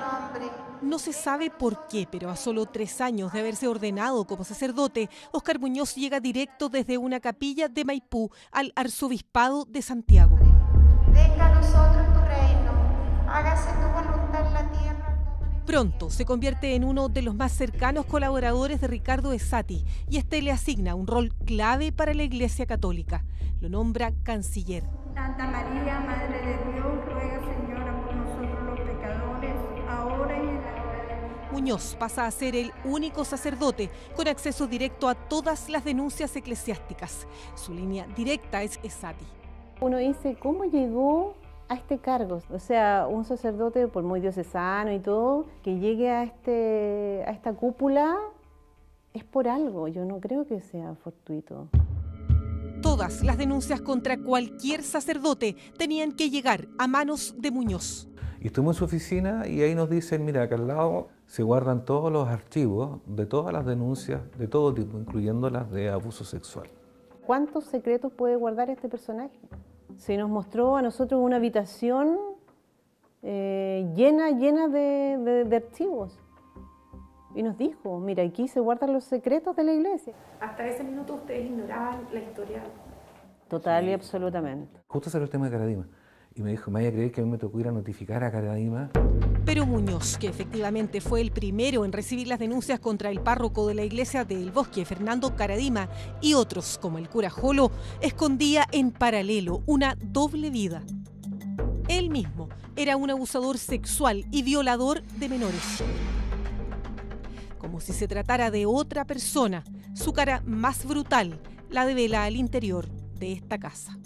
No se sabe por qué, pero a solo 3 años de haberse ordenado como sacerdote, Óscar Muñoz llega directo desde una capilla de Maipú al arzobispado de Santiago. Venga a nosotros tu reino, hágase tu voluntad en la tierra como en el Pronto se convierte en uno de los más cercanos colaboradores de Ricardo Esati y este le asigna un rol clave para la Iglesia Católica. Lo nombra canciller. Santa María, Madre de Dios, ruega, Señora, por nosotros los pecadores, ahora y en la hora de nuestra muerte. Muñoz pasa a ser el único sacerdote con acceso directo a todas las denuncias eclesiásticas. Su línea directa es Esati. Uno dice, ¿cómo llegó a este cargo? O sea, un sacerdote, por muy diocesano y todo, que llegue a esta cúpula es por algo. Yo no creo que sea fortuito. Todas las denuncias contra cualquier sacerdote tenían que llegar a manos de Muñoz. Y estuvimos en su oficina y ahí nos dicen, mira, acá al lado se guardan todos los archivos de todas las denuncias de todo tipo, incluyendo las de abuso sexual. ¿Cuántos secretos puede guardar este personaje? Se nos mostró a nosotros una habitación llena de archivos. Y nos dijo, mira, aquí se guardan los secretos de la iglesia. Hasta ese minuto ustedes ignoraban la historia. Total y absolutamente. Justo salió el tema de Caradima. Y me dijo, me vaya a creer que a mí me tocó ir a notificar a Caradima. Pero Muñoz, que efectivamente fue el primero en recibir las denuncias contra el párroco de la iglesia del Bosque, Fernando Caradima, y otros, como el cura Jolo, escondía en paralelo una doble vida. Él mismo era un abusador sexual y violador de menores. Como si se tratara de otra persona, su cara más brutal la devela al interior de esta casa.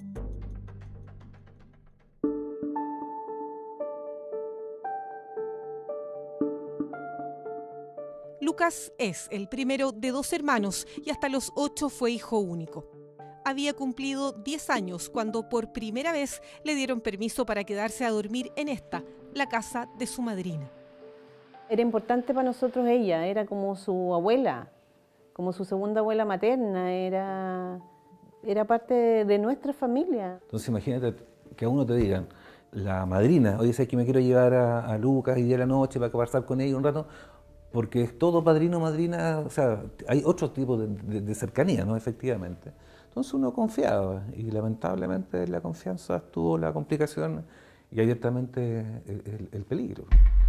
Lucas es el primero de 2 hermanos y hasta los 8 fue hijo único. Había cumplido 10 años cuando por primera vez le dieron permiso para quedarse a dormir en esta, la casa de su madrina. Era importante para nosotros ella, era como su abuela, como su segunda abuela materna, era parte de nuestra familia. Entonces imagínate que a uno te digan, la madrina, oye, sabes que me quiero llevar a Lucas y de la noche para conversar con ella un rato, porque es todo padrino, madrina, o sea, hay otro tipo de cercanía, ¿no? Efectivamente. Entonces uno confiaba y lamentablemente la confianza tuvo la complicación y abiertamente el peligro.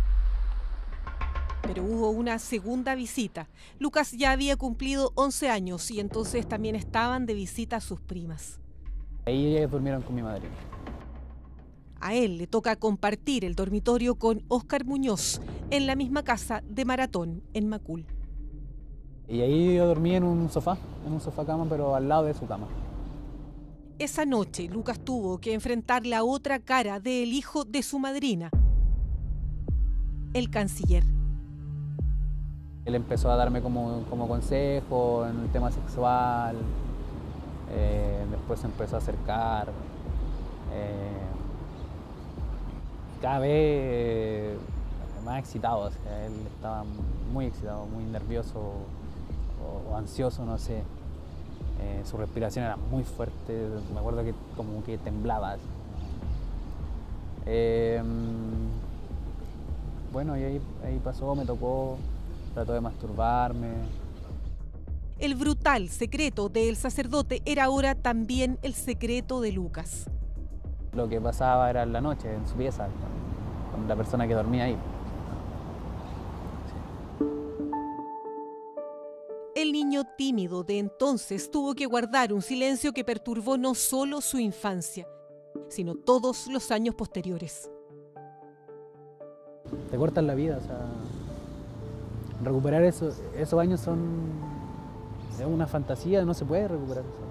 Pero hubo una segunda visita. Lucas ya había cumplido 11 años y entonces también estaban de visita sus primas. Ahí ellas durmieron con mi madre. A él le toca compartir el dormitorio con Óscar Muñoz en la misma casa de Maratón, en Macul. Y ahí yo dormí en un sofá cama, pero al lado de su cama. Esa noche Lucas tuvo que enfrentar la otra cara del hijo de su madrina, el canciller. Él empezó a darme como consejo en el tema sexual, después se empezó a acercar. Cada vez más excitado, o sea, él estaba muy excitado, muy nervioso o ansioso, no sé. Su respiración era muy fuerte, me acuerdo que como que temblaba. Bueno, y ahí pasó, me tocó, trató de masturbarme. El brutal secreto del sacerdote era ahora también el secreto de Lucas. Lo que pasaba era en la noche, en su pieza, con la persona que dormía ahí. El niño tímido de entonces tuvo que guardar un silencio que perturbó no solo su infancia, sino todos los años posteriores. Te cortan la vida, o sea, recuperar esos años es una fantasía, no se puede recuperar eso.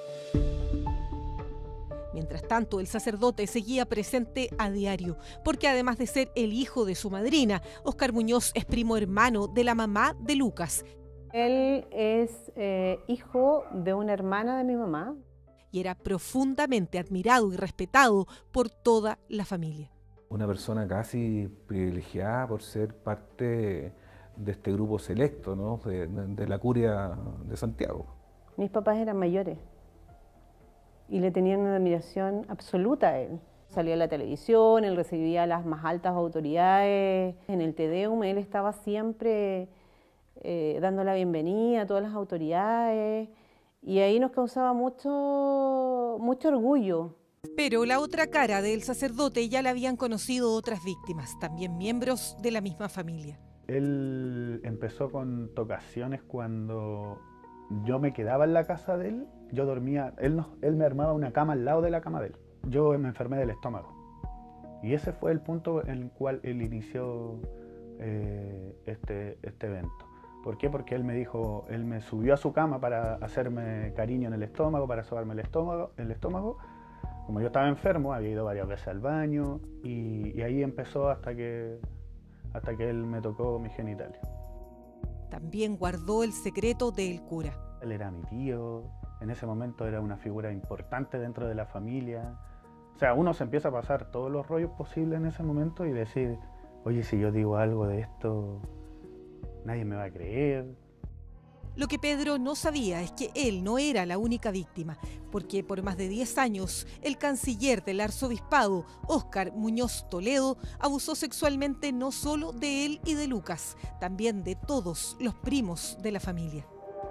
Mientras tanto, el sacerdote seguía presente a diario, porque además de ser el hijo de su madrina, Óscar Muñoz es primo hermano de la mamá de Lucas. Él es hijo de una hermana de mi mamá. Y era profundamente admirado y respetado por toda la familia. Una persona casi privilegiada por ser parte de este grupo selecto, ¿no? de la curia de Santiago. Mis papás eran mayores y le tenían una admiración absoluta a él. Salía a la televisión, él recibía a las más altas autoridades. En el Te Deum él estaba siempre dando la bienvenida a todas las autoridades y ahí nos causaba mucho orgullo. Pero la otra cara del sacerdote ya la habían conocido otras víctimas, también miembros de la misma familia. Él empezó con tocaciones cuando yo me quedaba en la casa de él, yo dormía, él me armaba una cama al lado de la cama de él. Yo me enfermé del estómago y ese fue el punto en el cual él inició este evento. ¿Por qué? Porque él me dijo, él me subió a su cama para hacerme cariño en el estómago, para sobarme el estómago. Como yo estaba enfermo, había ido varias veces al baño y ahí empezó hasta que él me tocó mis genitales. También guardó el secreto del cura. Él era mi tío, en ese momento era una figura importante dentro de la familia. O sea, uno se empieza a pasar todos los rollos posibles en ese momento y decir, oye, si yo digo algo de esto, nadie me va a creer. Lo que Pedro no sabía es que él no era la única víctima, porque por más de 10 años el canciller del arzobispado, Óscar Muñoz Toledo, abusó sexualmente no solo de él y de Lucas, también de todos los primos de la familia.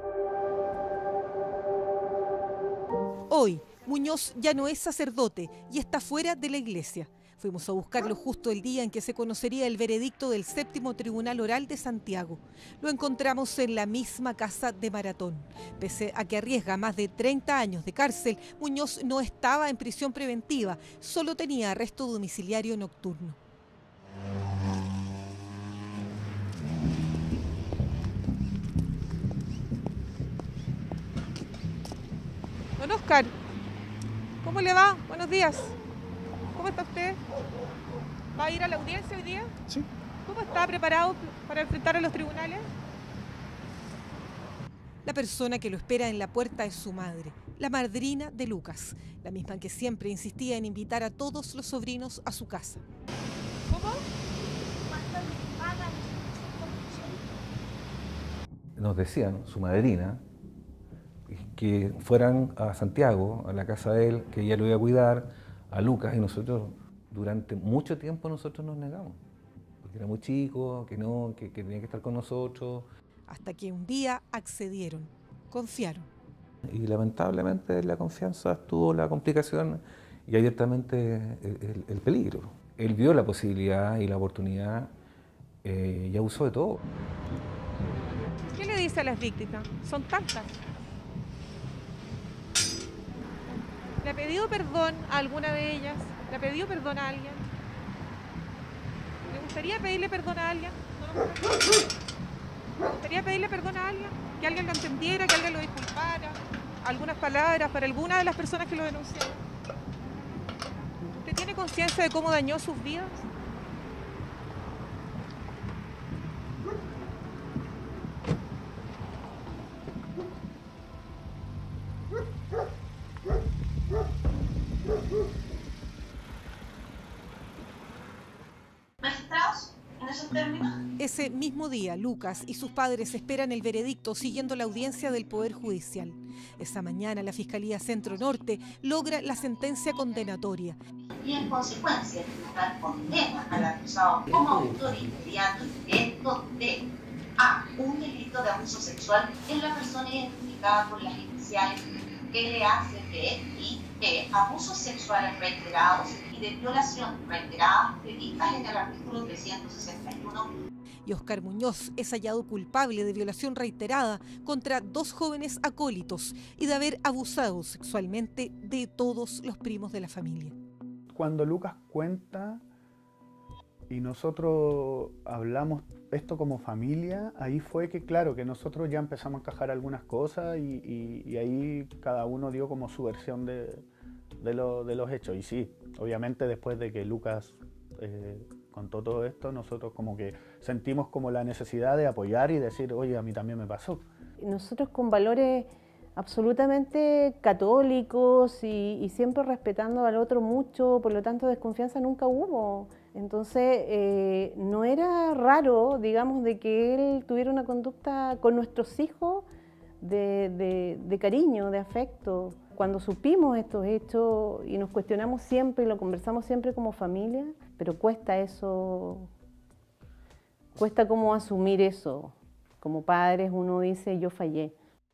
Hoy, Muñoz ya no es sacerdote y está fuera de la iglesia. Fuimos a buscarlo justo el día en que se conocería el veredicto del 7º Tribunal Oral de Santiago. Lo encontramos en la misma casa de Maratón. Pese a que arriesga más de 30 años de cárcel, Muñoz no estaba en prisión preventiva, solo tenía arresto domiciliario nocturno. Don Óscar, ¿cómo le va? Buenos días. ¿Cómo está usted? ¿Va a ir a la audiencia hoy día? Sí. ¿Cómo está preparado para enfrentar a los tribunales? La persona que lo espera en la puerta es su madre, la madrina de Lucas, la misma que siempre insistía en invitar a todos los sobrinos a su casa. ¿Cómo? Nos decían, su madrina, que fueran a Santiago, a la casa de él, que ella lo iba a cuidar, a Lucas, y nosotros durante mucho tiempo nosotros nos negamos, porque era muy chico, que tenía que estar con nosotros. Hasta que un día accedieron, confiaron. Y lamentablemente la confianza tuvo la complicación y abiertamente el peligro. Él vio la posibilidad y la oportunidad y abusó de todo. ¿Qué le dice a las víctimas? Son tantas. ¿Le ha pedido perdón a alguna de ellas? ¿Le ha pedido perdón a alguien? ¿Le gustaría pedirle perdón a alguien? ¿No lo ¿Le gustaría pedirle perdón a alguien? ¿Que alguien lo entendiera, que alguien lo disculpara? ¿Algunas palabras para alguna de las personas que lo denunciaron? ¿Usted tiene conciencia de cómo dañó sus vidas? ¿Magistrados en esos términos? Ese mismo día, Lucas y sus padres esperan el veredicto siguiendo la audiencia del Poder Judicial. Esa mañana, la Fiscalía Centro Norte logra la sentencia condenatoria. Y en consecuencia, el tribunal condena al acusado como autor inmediato y directo de A. Un delito de abuso sexual en la persona identificada por las iniciales LACP y B. Abusos sexuales reiterados y de violación reiteradas previstas en el artículo 361. Y Óscar Muñoz es hallado culpable de violación reiterada contra 2 jóvenes acólitos y de haber abusado sexualmente de todos los primos de la familia. Cuando Lucas cuenta y nosotros hablamos esto como familia, ahí fue que claro, que nosotros ya empezamos a encajar algunas cosas y ahí cada uno dio como su versión de los hechos. Y sí, obviamente después de que Lucas contó todo esto, nosotros como que sentimos como la necesidad de apoyar y decir, oye, a mí también me pasó. Nosotros con valores absolutamente católicos y siempre respetando al otro mucho, por lo tanto desconfianza nunca hubo. Entonces no era raro, digamos, de que él tuviera una conducta con nuestros hijos de cariño, de afecto. Cuando supimos estos hechos y nos cuestionamos siempre y lo conversamos siempre como familia, pero cuesta eso, cuesta como asumir eso. Como padres uno dice, yo fallé.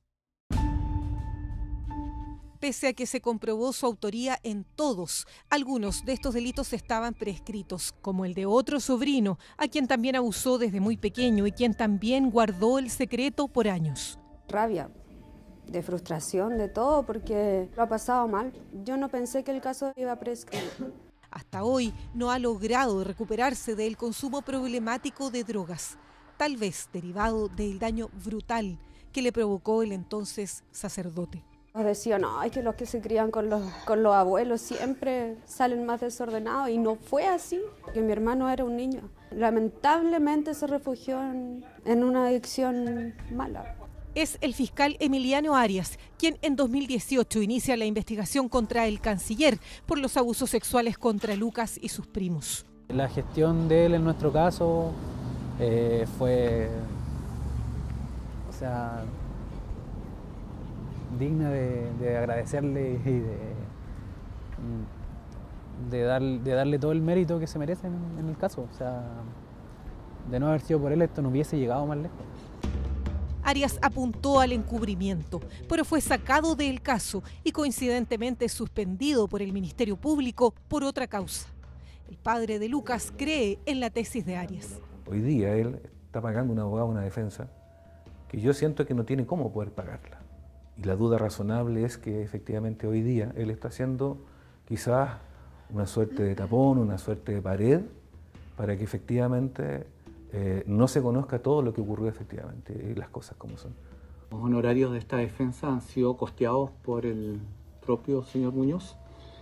Pese a que se comprobó su autoría en todos, algunos de estos delitos estaban prescritos, como el de otro sobrino, a quien también abusó desde muy pequeño y quien también guardó el secreto por años. Rabia, de frustración, de todo, porque lo ha pasado mal. Yo no pensé que el caso iba a prescribir. Hasta hoy no ha logrado recuperarse del consumo problemático de drogas, tal vez derivado del daño brutal que le provocó el entonces sacerdote. Nos decían, no, es que los que se crían con los abuelos siempre salen más desordenados, y no fue así, que mi hermano era un niño. Lamentablemente se refugió en una adicción mala. Es el fiscal Emiliano Arias, quien en 2018 inicia la investigación contra el canciller por los abusos sexuales contra Lucas y sus primos. La gestión de él en nuestro caso fue, digna de agradecerle y de darle todo el mérito que se merece en el caso. O sea, de no haber sido por él, esto no hubiese llegado más lejos. Arias apuntó al encubrimiento, pero fue sacado del caso y coincidentemente suspendido por el Ministerio Público por otra causa. El padre de Lucas cree en la tesis de Arias. Hoy día él está pagando un abogado, una defensa, que yo siento que no tiene cómo poder pagarla. Y la duda razonable es que efectivamente hoy día él está haciendo quizás una suerte de tapón, una suerte de pared, para que efectivamente no se conozca todo lo que ocurrió efectivamente, las cosas como son. Los honorarios de esta defensa han sido costeados por el propio señor Muñoz.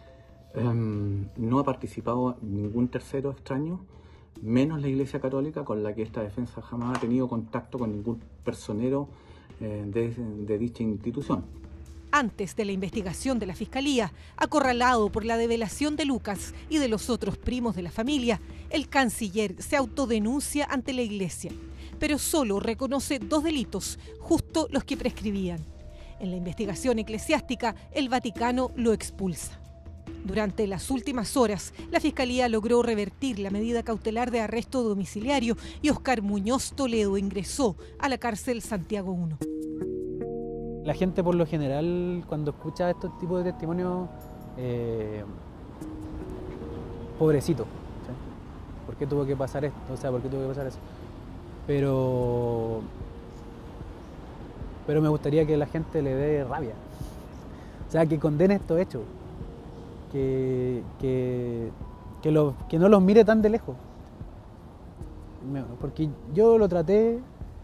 No ha participado ningún tercero extraño, menos la Iglesia Católica, con la que esta defensa jamás ha tenido contacto con ningún personero de dicha institución. Antes de la investigación de la Fiscalía, acorralado por la develación de Lucas y de los otros primos de la familia, el canciller se autodenuncia ante la Iglesia, pero solo reconoce 2 delitos, justo los que prescribían. En la investigación eclesiástica, el Vaticano lo expulsa. Durante las últimas horas, la Fiscalía logró revertir la medida cautelar de arresto domiciliario y Óscar Muñoz Toledo ingresó a la cárcel Santiago I. La gente por lo general, cuando escucha estos tipos de testimonios, pobrecito, ¿sí? ¿Por qué tuvo que pasar esto? O sea, ¿por qué tuvo que pasar eso? Pero me gustaría que la gente le dé rabia, o sea, que condene estos hechos, que no los mire tan de lejos, porque yo lo traté.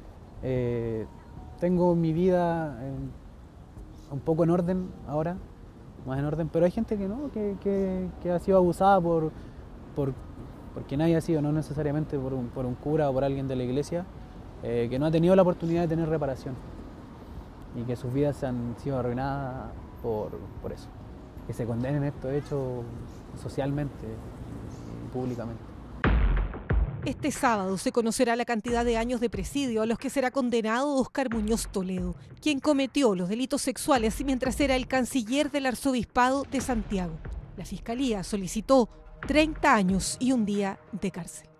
Tengo mi vida un poco en orden ahora, más en orden, pero hay gente que no, que ha sido abusada porque nadie ha sido, no necesariamente por un cura o por alguien de la iglesia, que no ha tenido la oportunidad de tener reparación y que sus vidas han sido arruinadas por eso. Que se condenen estos hechos socialmente y públicamente. Este sábado se conocerá la cantidad de años de presidio a los que será condenado Óscar Muñoz Toledo, quien cometió los delitos sexuales mientras era el canciller del Arzobispado de Santiago. La Fiscalía solicitó 30 años y un día de cárcel.